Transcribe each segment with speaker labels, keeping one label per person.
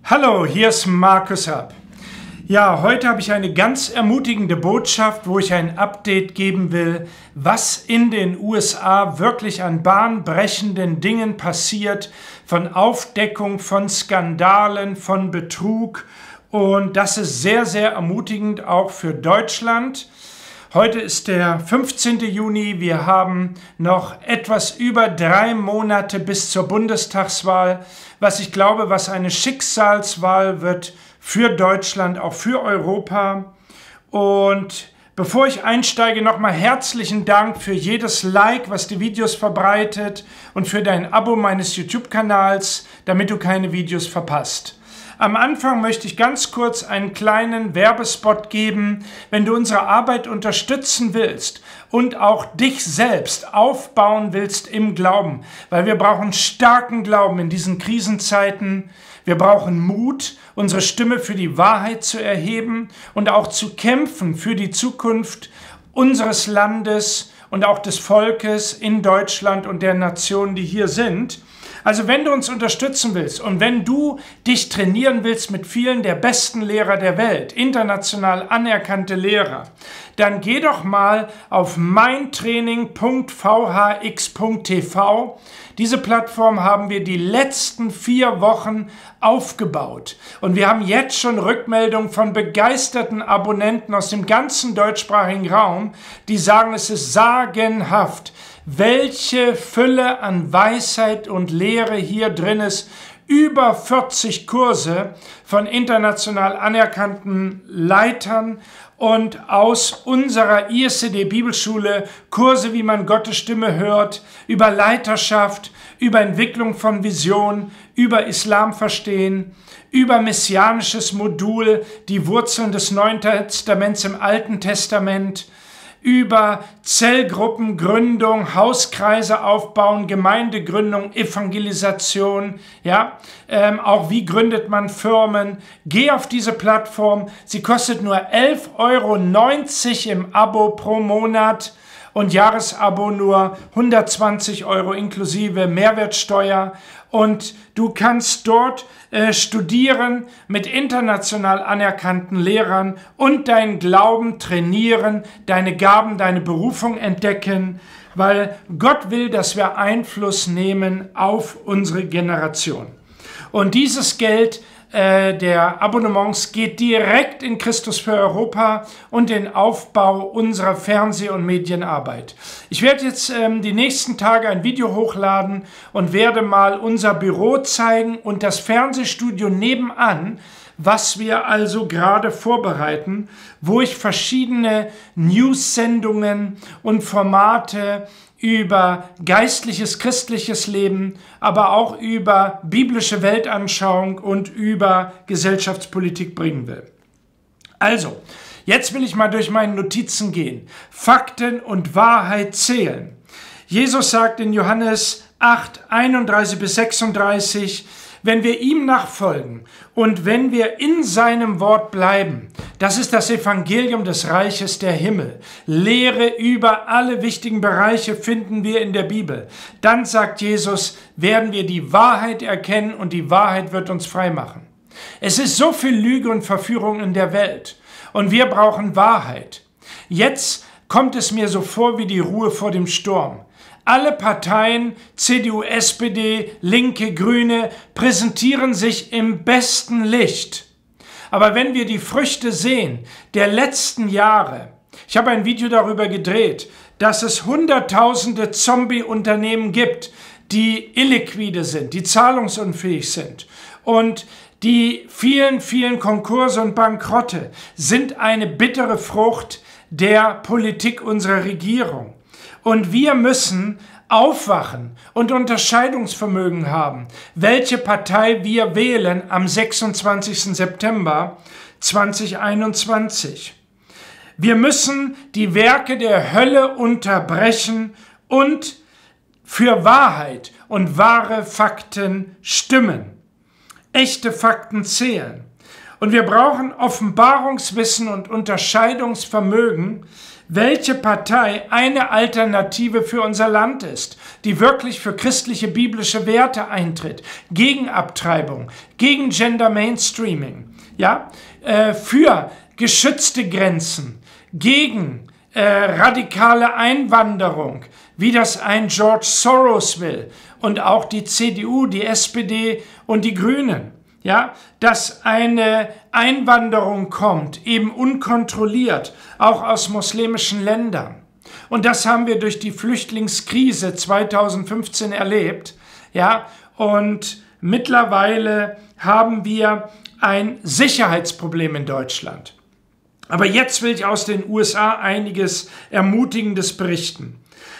Speaker 1: Hallo, hier ist Markus Rapp. Ja, heute habe ich eine ganz ermutigende Botschaft, wo ich ein Update geben will, was in den USA wirklich an bahnbrechenden Dingen passiert, von Aufdeckung, von Skandalen, von Betrug. Und das ist sehr, sehr ermutigend auch für Deutschland. Heute ist der 15. Juni. Wir haben noch etwas über 3 Monate bis zur Bundestagswahl, was ich glaube, was eine Schicksalswahl wird für Deutschland, auch für Europa. Und bevor ich einsteige, nochmal herzlichen Dank für jedes Like, was die Videos verbreitet und für dein Abo meines YouTube-Kanals, damit du keine Videos verpasst. Am Anfang möchte ich ganz kurz einen kleinen Werbespot geben. Wenn du unsere Arbeit unterstützen willst und auch dich selbst aufbauen willst im Glauben, weil wir brauchen starken Glauben in diesen Krisenzeiten. Wir brauchen Mut, unsere Stimme für die Wahrheit zu erheben und auch zu kämpfen für die Zukunft unseres Landes und auch des Volkes in Deutschland und der Nationen, die hier sind. Also wenn du uns unterstützen willst und wenn du dich trainieren willst mit vielen der besten Lehrer der Welt, international anerkannte Lehrer, dann geh doch mal auf meintraining.vhx.tv. Diese Plattform haben wir die letzten 4 Wochen aufgebaut. Und wir haben jetzt schon Rückmeldungen von begeisterten Abonnenten aus dem ganzen deutschsprachigen Raum, die sagen, es ist sagenhaft, welche Fülle an Weisheit und Lehre hier drin ist. Über 40 Kurse von international anerkannten Leitern und aus unserer ISCD Bibelschule Kurse, wie man Gottes Stimme hört, über Leiterschaft, über Entwicklung von Vision, über Islam verstehen, über messianisches Modul, die Wurzeln des Neuen Testaments im Alten Testament, über Zellgruppengründung, Hauskreise aufbauen, Gemeindegründung, Evangelisation, ja, auch wie gründet man Firmen. Geh auf diese Plattform, sie kostet nur 11,90 € im Abo pro Monat und Jahresabo nur 120 € inklusive Mehrwertsteuer. Und du kannst dort studieren mit international anerkannten Lehrern und deinen Glauben trainieren, deine Gaben, deine Berufung entdecken, weil Gott will, dass wir Einfluss nehmen auf unsere Generation. Und dieses Geld der Abonnements geht direkt in Christus für Europa und den Aufbau unserer Fernseh- und Medienarbeit. Ich werde jetzt die nächsten Tage ein Video hochladen und werde mal unser Büro zeigen und das Fernsehstudio nebenan, was wir also gerade vorbereiten, wo ich verschiedene News-Sendungen und Formate über geistliches, christliches Leben, aber auch über biblische Weltanschauung und über Gesellschaftspolitik bringen will. Also, jetzt will ich mal durch meine Notizen gehen. Fakten und Wahrheit zählen. Jesus sagt in Johannes 8, 31 bis 36, wenn wir ihm nachfolgen und wenn wir in seinem Wort bleiben, das ist das Evangelium des Reiches der Himmel. Lehre über alle wichtigen Bereiche finden wir in der Bibel. Dann, sagt Jesus, werden wir die Wahrheit erkennen und die Wahrheit wird uns frei machen. Es ist so viel Lüge und Verführung in der Welt und wir brauchen Wahrheit. Jetzt kommt es mir so vor wie die Ruhe vor dem Sturm. Alle Parteien, CDU, SPD, Linke, Grüne, präsentieren sich im besten Licht. Aber wenn wir die Früchte sehen der letzten Jahre, ich habe ein Video darüber gedreht, dass es Hunderttausende Zombie-Unternehmen gibt, die illiquide sind, die zahlungsunfähig sind. Und die vielen, vielen Konkurse und Bankrotte sind eine bittere Frucht der Politik unserer Regierung. Und wir müssen aufwachen und Unterscheidungsvermögen haben, welche Partei wir wählen am 26. September 2021. Wir müssen die Werke der Hölle unterbrechen und für Wahrheit und wahre Fakten stimmen. Echte Fakten zählen. Und wir brauchen Offenbarungswissen und Unterscheidungsvermögen, welche Partei eine Alternative für unser Land ist, die wirklich für christliche biblische Werte eintritt, gegen Abtreibung, gegen Gender Mainstreaming, ja, für geschützte Grenzen, gegen radikale Einwanderung, wie das ein George Soros will und auch die CDU, die SPD und die Grünen. Ja, dass eine Einwanderung kommt, eben unkontrolliert, auch aus muslimischen Ländern. Und das haben wir durch die Flüchtlingskrise 2015 erlebt. Ja, und mittlerweile haben wir ein Sicherheitsproblem in Deutschland. Aber jetzt will ich aus den USA einiges Ermutigendes berichten.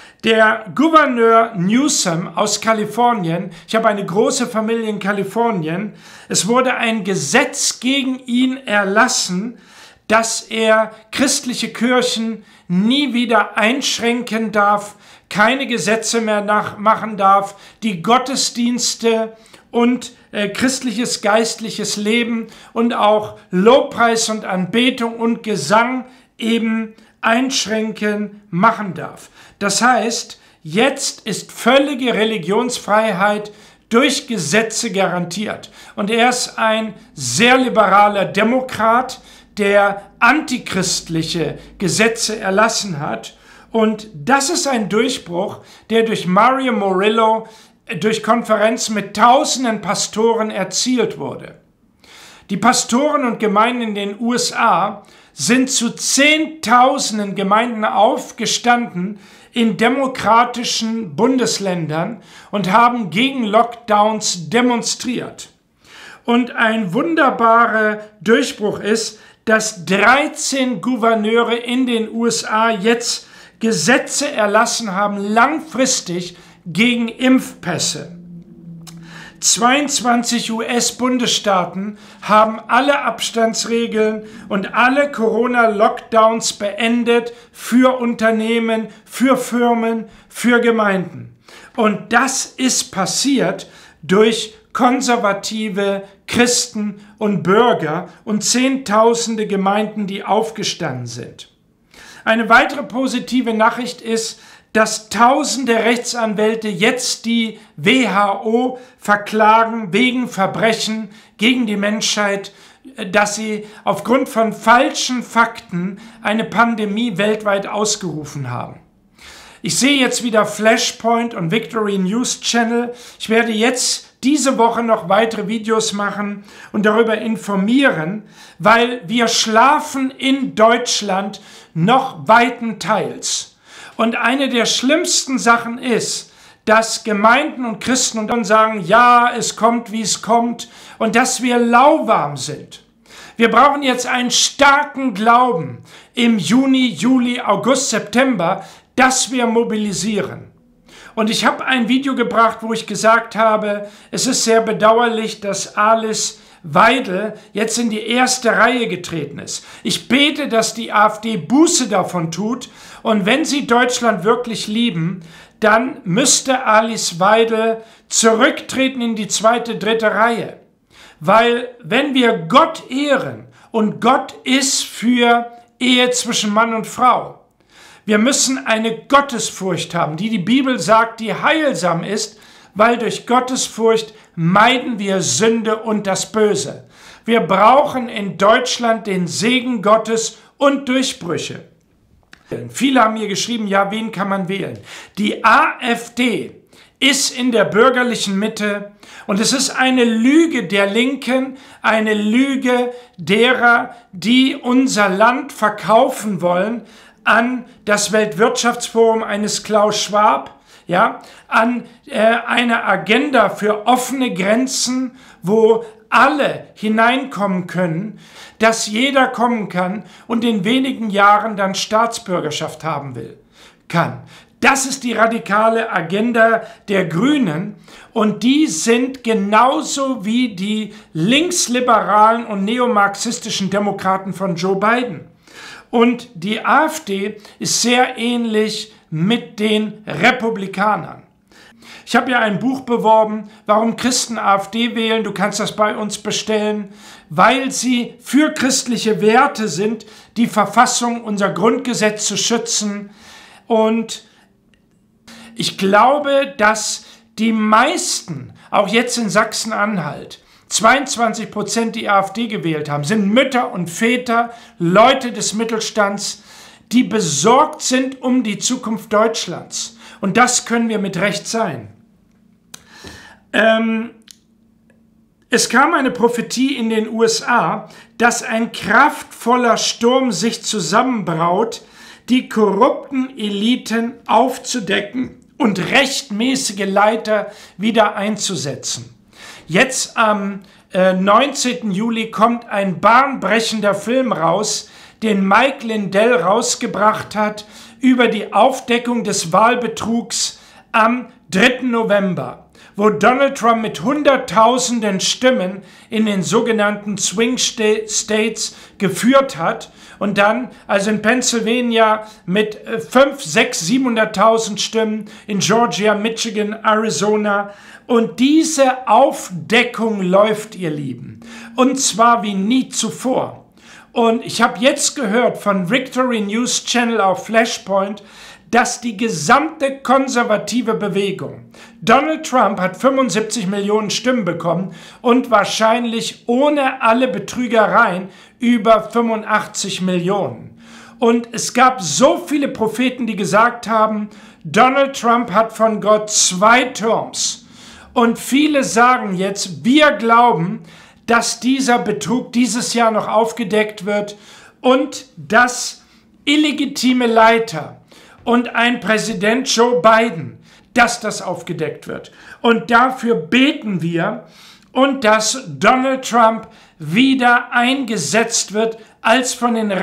Speaker 1: Der Gouverneur Newsom aus Kalifornien, ich habe eine große Familie in Kalifornien, es wurde ein Gesetz gegen ihn erlassen, dass er christliche Kirchen nie wieder einschränken darf, keine Gesetze mehr machen darf, die Gottesdienste und christliches geistliches Leben und auch Lobpreis und Anbetung und Gesang eben einschränken machen darf. Das heißt, jetzt ist völlige Religionsfreiheit durch Gesetze garantiert. Und er ist ein sehr liberaler Demokrat, der antichristliche Gesetze erlassen hat. Und das ist ein Durchbruch, der durch Mario Murillo durch Konferenzen mit tausenden Pastoren erzielt wurde. Die Pastoren und Gemeinden in den USA sind zu Zehntausenden Gemeinden aufgestanden in demokratischen Bundesländern und haben gegen Lockdowns demonstriert. Und ein wunderbarer Durchbruch ist, dass 13 Gouverneure in den USA jetzt Gesetze erlassen haben, langfristig gegen Impfpässe. 22 US-Bundesstaaten haben alle Abstandsregeln und alle Corona-Lockdowns beendet für Unternehmen, für Firmen, für Gemeinden. Und das ist passiert durch konservative Christen und Bürger und Zehntausende Gemeinden, die aufgestanden sind. Eine weitere positive Nachricht ist, dass tausende Rechtsanwälte jetzt die WHO verklagen wegen Verbrechen gegen die Menschheit, dass sie aufgrund von falschen Fakten eine Pandemie weltweit ausgerufen haben. Ich sehe jetzt wieder Flashpoint und Victory News Channel. Ich werde jetzt diese Woche noch weitere Videos machen und darüber informieren, weil wir schlafen in Deutschland noch weitenteils. Und eine der schlimmsten Sachen ist, dass Gemeinden und Christen und dann sagen, ja, es kommt, wie es kommt, und dass wir lauwarm sind. Wir brauchen jetzt einen starken Glauben im Juni, Juli, August, September, dass wir mobilisieren. Und ich habe ein Video gebracht, wo ich gesagt habe, es ist sehr bedauerlich, dass Alice Weidel jetzt in die erste Reihe getreten ist. Ich bete, dass die AfD Buße davon tut. Und wenn sie Deutschland wirklich lieben, dann müsste Alice Weidel zurücktreten in die zweite, dritte Reihe. Weil wenn wir Gott ehren, und Gott ist für Ehe zwischen Mann und Frau, wir müssen eine Gottesfurcht haben, die Bibel sagt, die heilsam ist, weil durch Gottesfurcht meiden wir Sünde und das Böse. Wir brauchen in Deutschland den Segen Gottes und Durchbrüche. Viele haben mir geschrieben, ja, wen kann man wählen? Die AfD ist in der bürgerlichen Mitte und es ist eine Lüge der Linken, eine Lüge derer, die unser Land verkaufen wollen an das Weltwirtschaftsforum eines Klaus Schwab, ja, an eine Agenda für offene Grenzen, wo alle hineinkommen können, dass jeder kommen kann und in wenigen Jahren dann Staatsbürgerschaft haben kann. Das ist die radikale Agenda der Grünen und die sind genauso wie die linksliberalen und neomarxistischen Demokraten von Joe Biden. Und die AfD ist sehr ähnlich mit den Republikanern. Ich habe ja ein Buch beworben, warum Christen AfD wählen. Du kannst das bei uns bestellen, weil sie für christliche Werte sind, die Verfassung, unser Grundgesetz zu schützen. Und ich glaube, dass die meisten, auch jetzt in Sachsen-Anhalt, 22%, die AfD gewählt haben, sind Mütter und Väter, Leute des Mittelstands, die besorgt sind um die Zukunft Deutschlands. Und das können wir mit Recht sein. Es kam eine Prophetie in den USA, dass ein kraftvoller Sturm sich zusammenbraut, die korrupten Eliten aufzudecken und rechtmäßige Leiter wieder einzusetzen. Jetzt am 19. Juli kommt ein bahnbrechender Film raus, den Mike Lindell rausgebracht hat, über die Aufdeckung des Wahlbetrugs am 3. November, wo Donald Trump mit Hunderttausenden Stimmen in den sogenannten Swing States geführt hat und dann, also in Pennsylvania mit 5, 6, 700.000 Stimmen, in Georgia, Michigan, Arizona. Und diese Aufdeckung läuft, ihr Lieben, und zwar wie nie zuvor. Und ich habe jetzt gehört von Victory News Channel auf Flashpoint, dass die gesamte konservative Bewegung, Donald Trump hat 75 Millionen Stimmen bekommen und wahrscheinlich ohne alle Betrügereien über 85 Millionen. Und es gab so viele Propheten, die gesagt haben, Donald Trump hat von Gott 2 Terms. Und viele sagen jetzt, wir glauben, dass dieser Betrug dieses Jahr noch aufgedeckt wird und dass illegitime Leiter und ein Präsident Joe Biden, dass das aufgedeckt wird. Und dafür beten wir und dass Donald Trump wieder eingesetzt wird als von den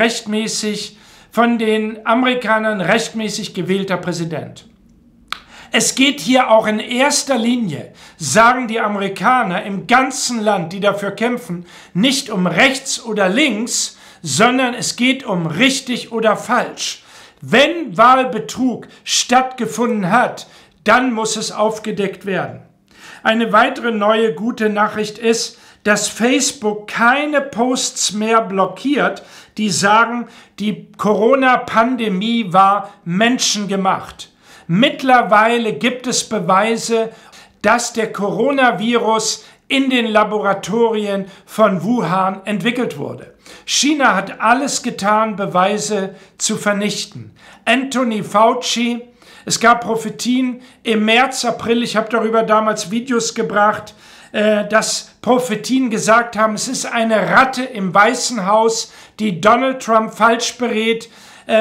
Speaker 1: Amerikanern rechtmäßig gewählter Präsident. Es geht hier auch in erster Linie, sagen die Amerikaner im ganzen Land, die dafür kämpfen, nicht um rechts oder links, sondern es geht um richtig oder falsch. Wenn Wahlbetrug stattgefunden hat, dann muss es aufgedeckt werden. Eine weitere neue gute Nachricht ist, dass Facebook keine Posts mehr blockiert, die sagen, die Corona-Pandemie war menschengemacht. Mittlerweile gibt es Beweise, dass der Coronavirus in den Laboratorien von Wuhan entwickelt wurde. China hat alles getan, Beweise zu vernichten. Anthony Fauci, es gab Prophetien im März, April, ich habe darüber damals Videos gebracht, dass Prophetien gesagt haben, es ist eine Ratte im Weißen Haus, die Donald Trump falsch berät,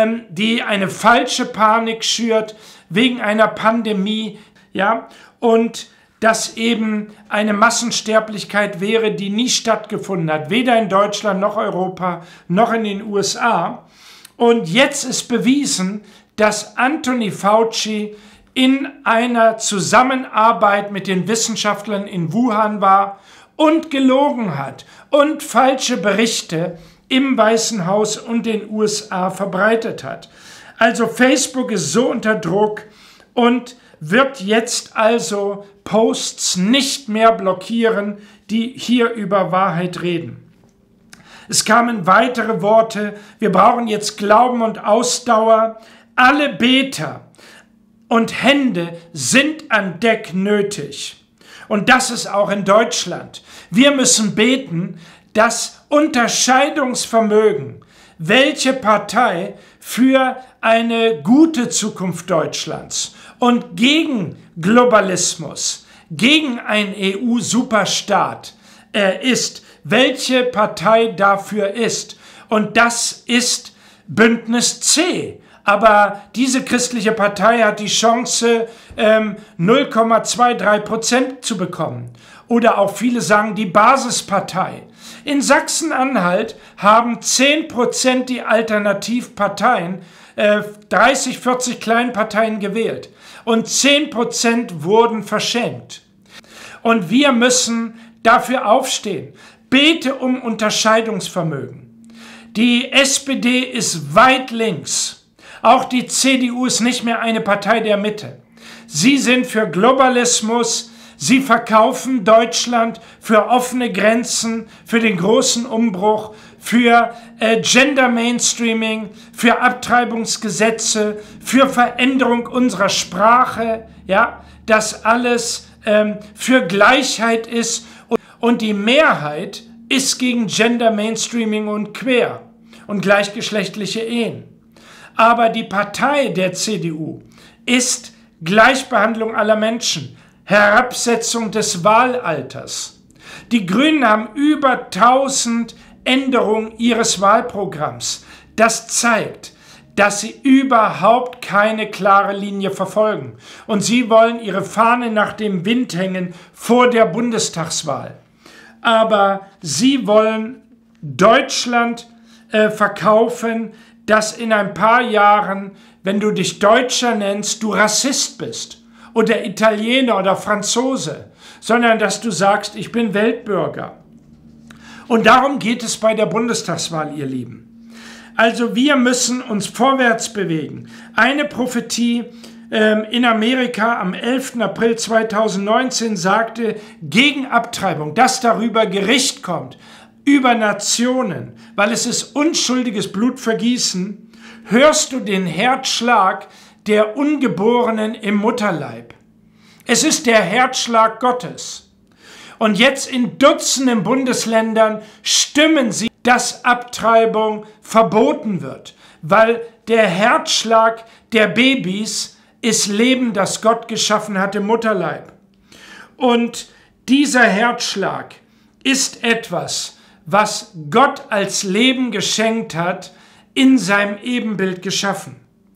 Speaker 1: die eine falsche Panik schürt wegen einer Pandemie, ja, und dass eben eine Massensterblichkeit wäre, die nie stattgefunden hat, weder in Deutschland noch Europa noch in den USA. Und jetzt ist bewiesen, dass Anthony Fauci in einer Zusammenarbeit mit den Wissenschaftlern in Wuhan war und gelogen hat und falsche Berichte im Weißen Haus und den USA verbreitet hat. Also Facebook ist so unter Druck und wird jetzt also Posts nicht mehr blockieren, die hier über Wahrheit reden. Es kamen weitere Worte, wir brauchen jetzt Glauben und Ausdauer. Alle Beter und Hände sind an Deck nötig. Und das ist auch in Deutschland. Wir müssen beten, dass Unterscheidungsvermögen, welche Partei für eine gute Zukunft Deutschlands und gegen Globalismus, gegen einen EU-Superstaat ist, welche Partei dafür ist. Und das ist Bündnis C. Aber diese christliche Partei hat die Chance, 0,23% zu bekommen. Oder auch viele sagen die Basispartei. In Sachsen-Anhalt haben 10% die Alternativparteien, 30, 40 Kleinparteien gewählt. Und 10% wurden verschenkt. Und wir müssen dafür aufstehen. Bete um Unterscheidungsvermögen. Die SPD ist weit links. Auch die CDU ist nicht mehr eine Partei der Mitte. Sie sind für Globalismus. Sie verkaufen Deutschland für offene Grenzen, für den großen Umbruch, für Gender Mainstreaming, für Abtreibungsgesetze, für Veränderung unserer Sprache, ja, das alles für Gleichheit ist. Und die Mehrheit ist gegen Gender Mainstreaming und Queer und gleichgeschlechtliche Ehen. Aber die Partei der CDU ist Gleichbehandlung aller Menschen, Herabsetzung des Wahlalters. Die Grünen haben über 1000 Änderungen ihres Wahlprogramms. Das zeigt, dass sie überhaupt keine klare Linie verfolgen. Und sie wollen ihre Fahne nach dem Wind hängen vor der Bundestagswahl. Aber sie wollen Deutschland verkaufen, dass in ein paar Jahren, wenn du dich Deutscher nennst, du Rassist bist. Oder Italiener oder Franzose, sondern dass du sagst, ich bin Weltbürger. Und darum geht es bei der Bundestagswahl, ihr Lieben. Also wir müssen uns vorwärts bewegen. Eine Prophetie in Amerika am 11. April 2019 sagte, gegen Abtreibung, dass darüber Gericht kommt, über Nationen, weil es ist unschuldiges Blutvergießen, hörst du den Herzschlag der Ungeborenen im Mutterleib. Es ist der Herzschlag Gottes. Und jetzt in Dutzenden Bundesländern stimmen sie, dass Abtreibung verboten wird, weil der Herzschlag der Babys ist Leben, das Gott geschaffen hat im Mutterleib. Und dieser Herzschlag ist etwas, was Gott als Leben geschenkt hat, in seinem Ebenbild geschaffen.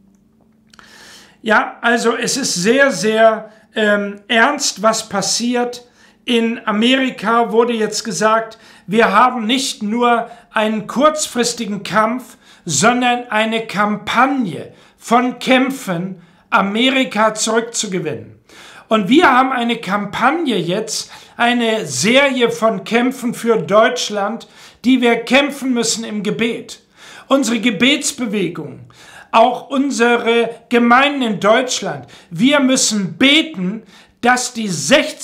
Speaker 1: Ja, also es ist sehr, sehr ernst, was passiert. In Amerika wurde jetzt gesagt, wir haben nicht nur einen kurzfristigen Kampf, sondern eine Kampagne von Kämpfen, Amerika zurückzugewinnen. Und wir haben eine Kampagne jetzt, eine Serie von Kämpfen für Deutschland, die wir kämpfen müssen im Gebet. Unsere Gebetsbewegung, auch unsere Gemeinden in Deutschland. Wir müssen beten, dass die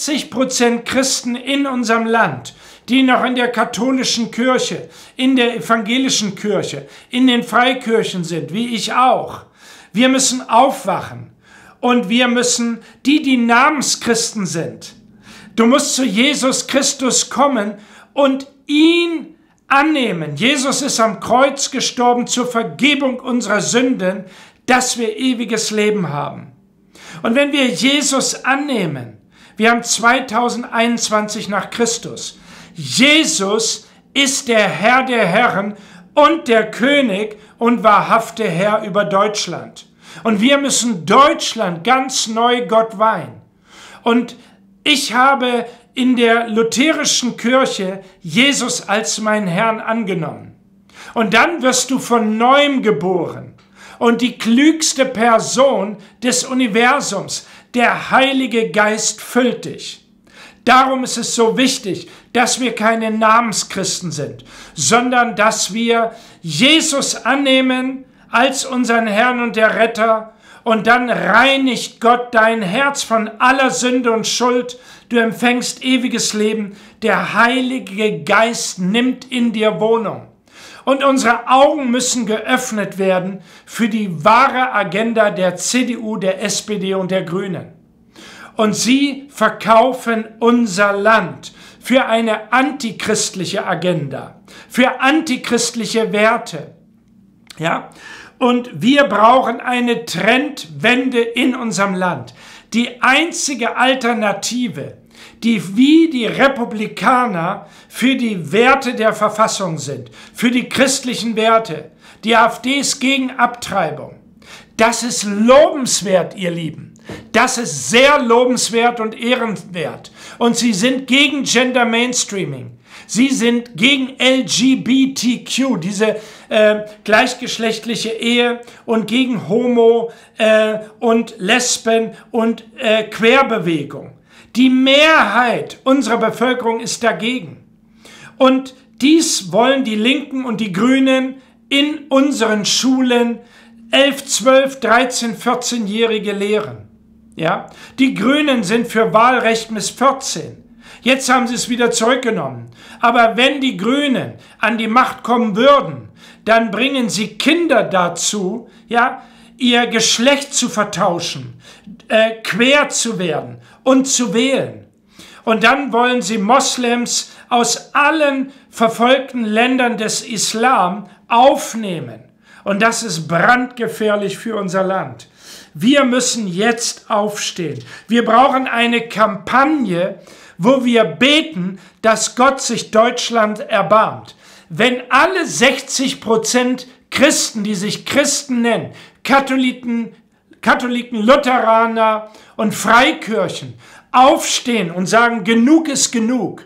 Speaker 1: 60% Christen in unserem Land, die noch in der katholischen Kirche, in der evangelischen Kirche, in den Freikirchen sind, wie ich auch, wir müssen aufwachen und wir müssen, die Namenschristen sind, du musst zu Jesus Christus kommen und ihn annehmen. Jesus ist am Kreuz gestorben zur Vergebung unserer Sünden, dass wir ewiges Leben haben. Und wenn wir Jesus annehmen, wir haben 2021 nach Christus, Jesus ist der Herr der Herren und der König und wahrhafte Herr über Deutschland. Und wir müssen Deutschland ganz neu Gott weihen. Und ich habe in der lutherischen Kirche Jesus als meinen Herrn angenommen. Und dann wirst du von Neuem geboren. Und die klügste Person des Universums, der Heilige Geist, füllt dich. Darum ist es so wichtig, dass wir keine Namenschristen sind, sondern dass wir Jesus annehmen als unseren Herrn und der Retter. Und dann reinigt Gott dein Herz von aller Sünde und Schuld. Du empfängst ewiges Leben. Der Heilige Geist nimmt in dir Wohnung. Und unsere Augen müssen geöffnet werden für die wahre Agenda der CDU, der SPD und der Grünen. Und sie verkaufen unser Land für eine antichristliche Agenda, für antichristliche Werte. Ja? Und wir brauchen eine Trendwende in unserem Land. Die einzige Alternative, die wie die Republikaner für die Werte der Verfassung sind, für die christlichen Werte. Die AfD ist gegen Abtreibung. Das ist lobenswert, ihr Lieben. Das ist sehr lobenswert und ehrenwert. Und sie sind gegen Gender Mainstreaming. Sie sind gegen LGBTQ, diese gleichgeschlechtliche Ehe, und gegen Homo und Lesben und Querbewegung. Die Mehrheit unserer Bevölkerung ist dagegen. Und dies wollen die Linken und die Grünen in unseren Schulen 11, 12, 13, 14-Jährige lehren. Ja? Die Grünen sind für Wahlrecht bis 14. Jetzt haben sie es wieder zurückgenommen. Aber wenn die Grünen an die Macht kommen würden, dann bringen sie Kinder dazu, ja, ihr Geschlecht zu vertauschen, quer zu werden und zu wählen. Und dann wollen sie Moslems aus allen verfolgten Ländern des Islam aufnehmen. Und das ist brandgefährlich für unser Land. Wir müssen jetzt aufstehen. Wir brauchen eine Kampagne, wo wir beten, dass Gott sich Deutschland erbarmt. Wenn alle 60% Christen, die sich Christen nennen, Katholiken, Lutheraner und Freikirchen, aufstehen und sagen, genug ist genug.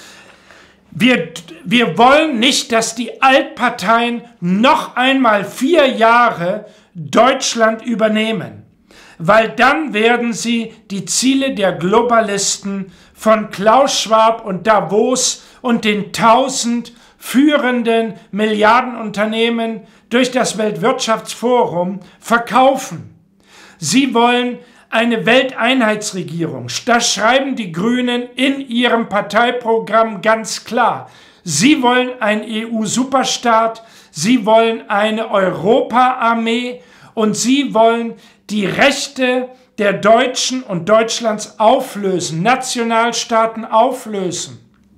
Speaker 1: Wir wollen nicht, dass die Altparteien noch einmal 4 Jahre Deutschland übernehmen, weil dann werden sie die Ziele der Globalisten von Klaus Schwab und Davos und den 1000 führenden Milliardenunternehmen durch das Weltwirtschaftsforum verkaufen. Sie wollen eine Welteinheitsregierung. Das schreiben die Grünen in ihrem Parteiprogramm ganz klar. Sie wollen einen EU-Superstaat, sie wollen eine Europa-Armee und sie wollen die Rechte der Deutschen und Deutschlands auflösen, Nationalstaaten auflösen.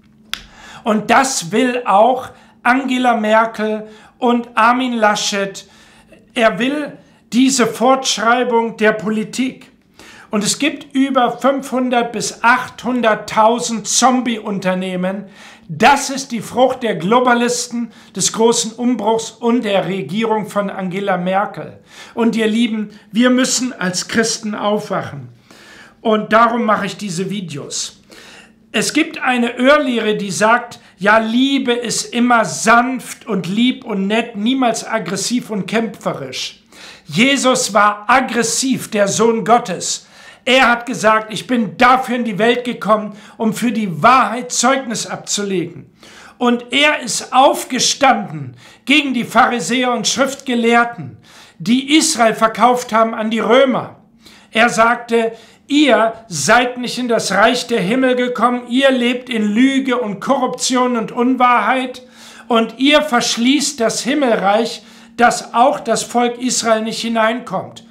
Speaker 1: Und das will auch Angela Merkel und Armin Laschet. Er will diese Fortschreibung der Politik. Und es gibt über 500 bis 800.000 Zombie-Unternehmen. Das ist die Frucht der Globalisten, des großen Umbruchs und der Regierung von Angela Merkel. Und ihr Lieben, wir müssen als Christen aufwachen. Und darum mache ich diese Videos. Es gibt eine Irrlehre, die sagt, ja, Liebe ist immer sanft und lieb und nett, niemals aggressiv und kämpferisch. Jesus war aggressiv, der Sohn Gottes. Er hat gesagt, ich bin dafür in die Welt gekommen, um für die Wahrheit Zeugnis abzulegen. Und er ist aufgestanden gegen die Pharisäer und Schriftgelehrten, die Israel verkauft haben an die Römer. Er sagte, ihr seid nicht in das Reich der Himmel gekommen, ihr lebt in Lüge und Korruption und Unwahrheit und ihr verschließt das Himmelreich, dass auch das Volk Israel nicht hineinkommt.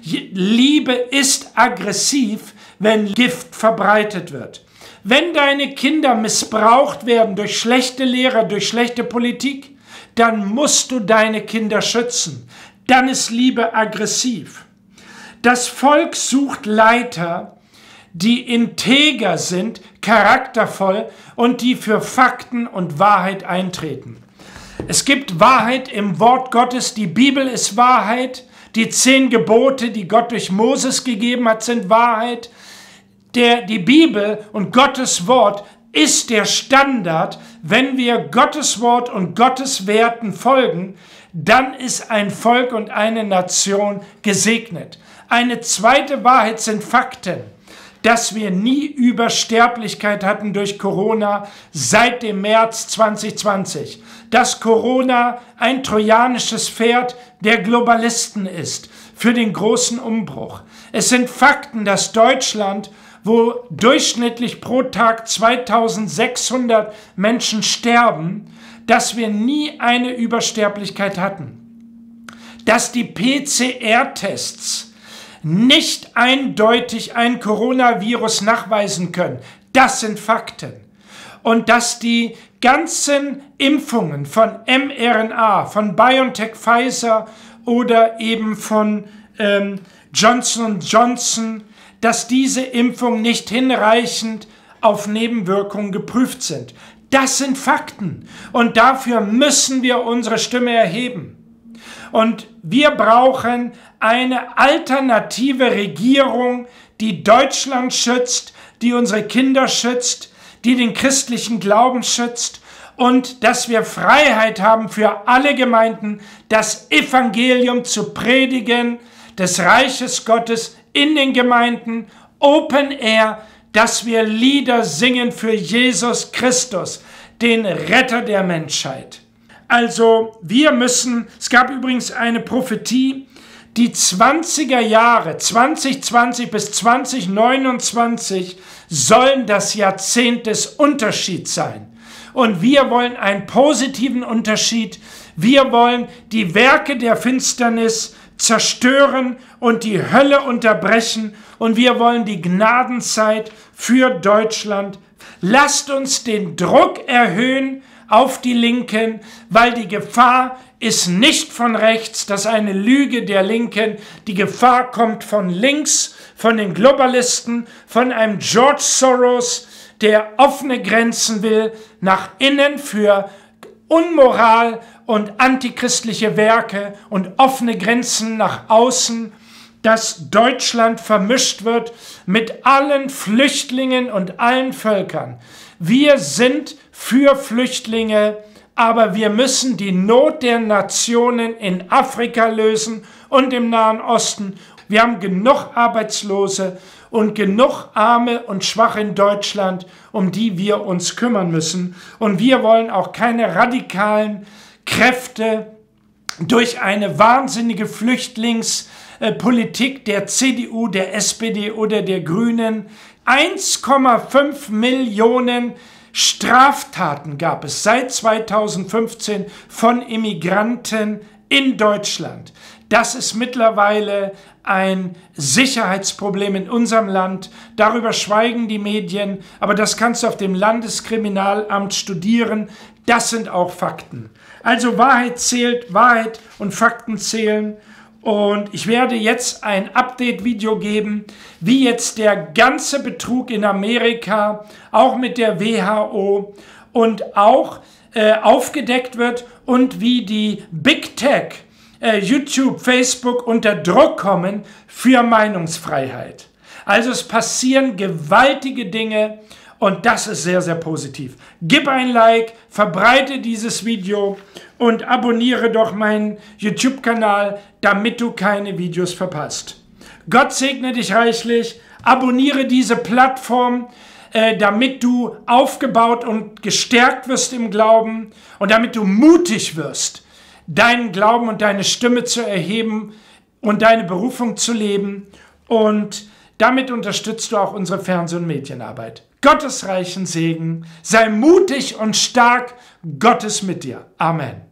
Speaker 1: Liebe ist aggressiv, wenn Gift verbreitet wird. Wenn deine Kinder missbraucht werden durch schlechte Lehrer, durch schlechte Politik, dann musst du deine Kinder schützen. Dann ist Liebe aggressiv. Das Volk sucht Leiter, die integer sind, charaktervoll und die für Fakten und Wahrheit eintreten. Es gibt Wahrheit im Wort Gottes, die Bibel ist Wahrheit, die 10 Gebote, die Gott durch Moses gegeben hat, sind Wahrheit. Die Bibel und Gottes Wort ist der Standard. Wenn wir Gottes Wort und Gottes Werten folgen, dann ist ein Volk und eine Nation gesegnet. Eine zweite Wahrheit sind Fakten. Dass wir nie Übersterblichkeit hatten durch Corona seit dem März 2020. Dass Corona ein trojanisches Pferd der Globalisten ist für den großen Umbruch. Es sind Fakten, dass Deutschland, wo durchschnittlich pro Tag 2600 Menschen sterben, dass wir nie eine Übersterblichkeit hatten. Dass die PCR-Tests nicht eindeutig ein Coronavirus nachweisen können. Das sind Fakten. Und dass die ganzen Impfungen von mRNA, von BioNTech, Pfizer oder eben von Johnson & Johnson, dass diese Impfungen nicht hinreichend auf Nebenwirkungen geprüft sind. Das sind Fakten. Und dafür müssen wir unsere Stimme erheben. Und wir brauchen eine alternative Regierung, die Deutschland schützt, die unsere Kinder schützt, die den christlichen Glauben schützt und dass wir Freiheit haben für alle Gemeinden, das Evangelium zu predigen, des Reiches Gottes in den Gemeinden, Open Air, dass wir Lieder singen für Jesus Christus, den Retter der Menschheit. Also es gab übrigens eine Prophetie, Die 20er Jahre, 2020 bis 2029, sollen das Jahrzehnt des Unterschieds sein. Und wir wollen einen positiven Unterschied. Wir wollen die Werke der Finsternis zerstören und die Hölle unterbrechen. Und wir wollen die Gnadenzeit für Deutschland. Lasst uns den Druck erhöhen auf die Linken, weil die Gefahr ist nicht von rechts, das ist eine Lüge der Linken. Die Gefahr kommt von links, von den Globalisten, von einem George Soros, der offene Grenzen will, nach innen für Unmoral und antichristliche Werke und offene Grenzen nach außen, dass Deutschland vermischt wird mit allen Flüchtlingen und allen Völkern. Wir sind für Flüchtlinge, aber wir müssen die Not der Nationen in Afrika lösen und im Nahen Osten. Wir haben genug Arbeitslose und genug Arme und Schwache in Deutschland, um die wir uns kümmern müssen. Und wir wollen auch keine radikalen Kräfte durch eine wahnsinnige Flüchtlingspolitik der CDU, der SPD oder der Grünen. 1,5 Millionen Straftaten gab es seit 2015 von Immigranten in Deutschland. Das ist mittlerweile ein Sicherheitsproblem in unserem Land. Darüber schweigen die Medien, aber das kannst du auf dem Landeskriminalamt studieren. Das sind auch Fakten. Also Wahrheit zählt, Wahrheit und Fakten zählen. Und ich werde jetzt ein Update-Video geben, wie jetzt der ganze Betrug in Amerika, auch mit der WHO und auch aufgedeckt wird und wie die Big Tech, YouTube, Facebook unter Druck kommen für Meinungsfreiheit. Also es passieren gewaltige Dinge und das ist sehr, sehr positiv. Gib ein Like, verbreite dieses Video und abonniere doch meinen YouTube-Kanal, damit du keine Videos verpasst. Gott segne dich reichlich, abonniere diese Plattform, damit du aufgebaut und gestärkt wirst im Glauben und damit du mutig wirst, deinen Glauben und deine Stimme zu erheben und deine Berufung zu leben. Und damit unterstützt du auch unsere Fernseh- und Medienarbeit. Gottes reichen Segen, sei mutig und stark, Gott ist mit dir. Amen.